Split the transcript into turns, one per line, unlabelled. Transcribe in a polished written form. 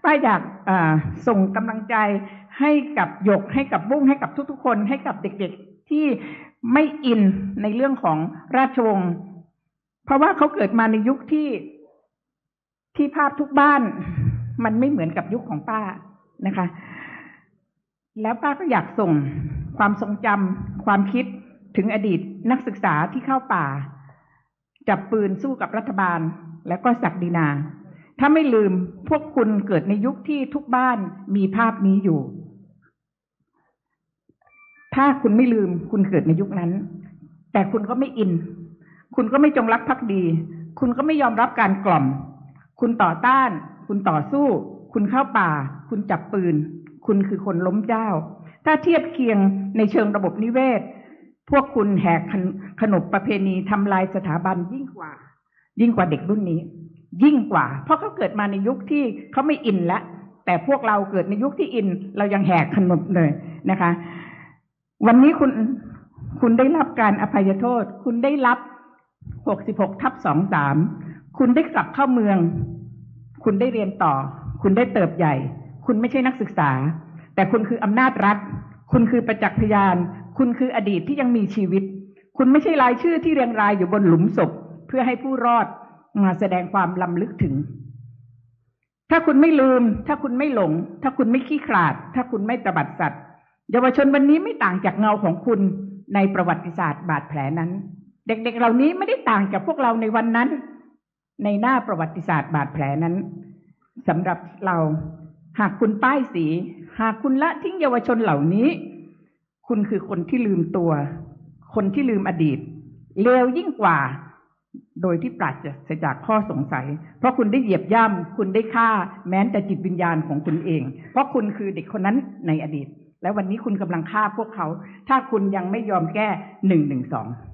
ป้าอยากส่งกำลังใจให้กับหยกให้กับบุ้งให้กับทุกๆคนให้กับเด็กๆที่ไม่อินในเรื่องของราชวงศ์เพราะว่าเขาเกิดมาในยุคที่ภาพทุกบ้านมันไม่เหมือนกับยุคของป้านะคะแล้วป้าก็อยากส่งความทรงจำความคิดถึงอดีตนักศึกษาที่เข้าป่าจับปืนสู้กับรัฐบาลแล้วก็ศักดินาถ้าไม่ลืมพวกคุณเกิดในยุคที่ทุกบ้านมีภาพนี้อยู่ถ้าคุณไม่ลืมคุณเกิดในยุคนั้นแต่คุณก็ไม่อินคุณก็ไม่จงรักภักดีคุณก็ไม่ยอมรับการกล่อมคุณต่อต้านคุณต่อสู้คุณเข้าป่าคุณจับปืนคุณคือคนล้มเจ้าถ้าเทียบเคียงในเชิงระบบนิเวศพวกคุณแหกขนบประเพณีทำลายสถาบันยิ่งกว่าเด็กรุ่นนี้ยิ่งกว่าเพราะเขาเกิดมาในยุคที่เขาไม่อินแล้วแต่พวกเราเกิดในยุคที่อินเรายังแหกขนบเลยนะคะวันนี้คุณได้รับการอภัยโทษคุณได้รับ66/23คุณได้กลับเข้าเมืองคุณได้เรียนต่อคุณได้เติบใหญ่คุณไม่ใช่นักศึกษาแต่คุณคืออำนาจรัฐคุณคือประจักษ์พยานคุณคืออดีตที่ยังมีชีวิตคุณไม่ใช่รายชื่อที่เรียงรายอยู่บนหลุมศพเพื่อให้ผู้รอดมาแสดงความล้ำลึกถึงถ้าคุณไม่ลืมถ้าคุณไม่หลงถ้าคุณไม่ขี้ขลาดถ้าคุณไม่ตบัดสัตว์เยาวชนวันนี้ไม่ต่างจากเงาของคุณในประวัติศาสตร์บาดแผลนั้นเด็กๆเหล่านี้ไม่ได้ต่างจากพวกเราในวันนั้นในหน้าประวัติศาสตร์บาดแผลนั้นสำหรับเราหากคุณป้ายสีหากคุณละทิ้งเยาวชนเหล่านี้คุณคือคนที่ลืมตัวคนที่ลืมอดีตเลวยิ่งกว่าโดยที่ปราศจากข้อสงสัยเพราะคุณได้เหยียบย่ำคุณได้ฆ่าแม้แต่จิตวิญญาณของคุณเองเพราะคุณคือเด็กคนนั้นในอดีตและวันนี้คุณกำลังฆ่าพวกเขาถ้าคุณยังไม่ยอมแก้112